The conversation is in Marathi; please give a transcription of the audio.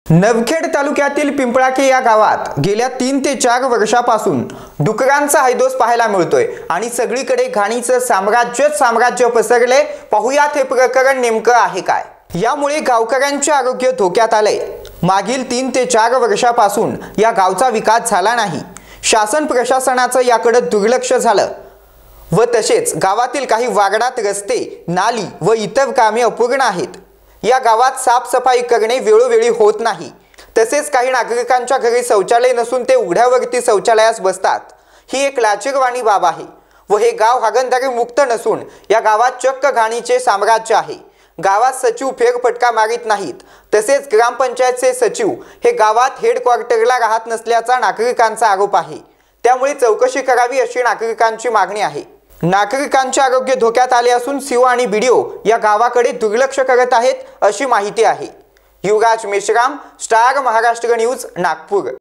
नवखेड तालुक्यातील पिंपळाके या गावात गेल्या 3 ते 4 वर्षापासून डुकरांचा हैदोस पाहायला मिळतोय आणि सगळीकडे घाणीचं साम्राज्य पसरले। पाहुयात हे प्रकरण नेमकं आहे काय। यामुळे गावकऱ्यांचे आरोग्य धोक्यात आले। मागील 3 ते 4 वर्षापासून या गावचा विकास झाला नाही। शासन प्रशासनाचं याकडे दुर्लक्ष झालं व तसेच गावातील काही वागडात रस्ते, नाली व इतर कामे अपूर्ण आहेत। या गावात साफसफाई करणे वेळोवेळी होत नाही। तसेच काही नागरिकांच्या घरी शौचालय नसून ते उघड्यावरती शौचालयास बसतात। ही एक लाजिरवाणी बाब आहे व हे गाव हागणदारी मुक्त नसून या गावात चक्क घाणीचे साम्राज्य आहे। गावात सचिव फेरफटका मारित नाहीत। तसेच ग्रामपंचायतचे सचिव हे गावात हेडक्वार्टरला राहत नसल्याचा नागरिकांचा आरोप आहे। त्यामुळे चौकशी करावी अशी नागरिकांची मागणी आहे। नागरिकांचे आरोग्य धोक्यात आले असून सीओ आणि बीडीओ या गावाकडे दुर्लक्ष करत आहेत अशी माहिती आहे। Yuvraj Meshram, star Maharashtra news, Nagpur.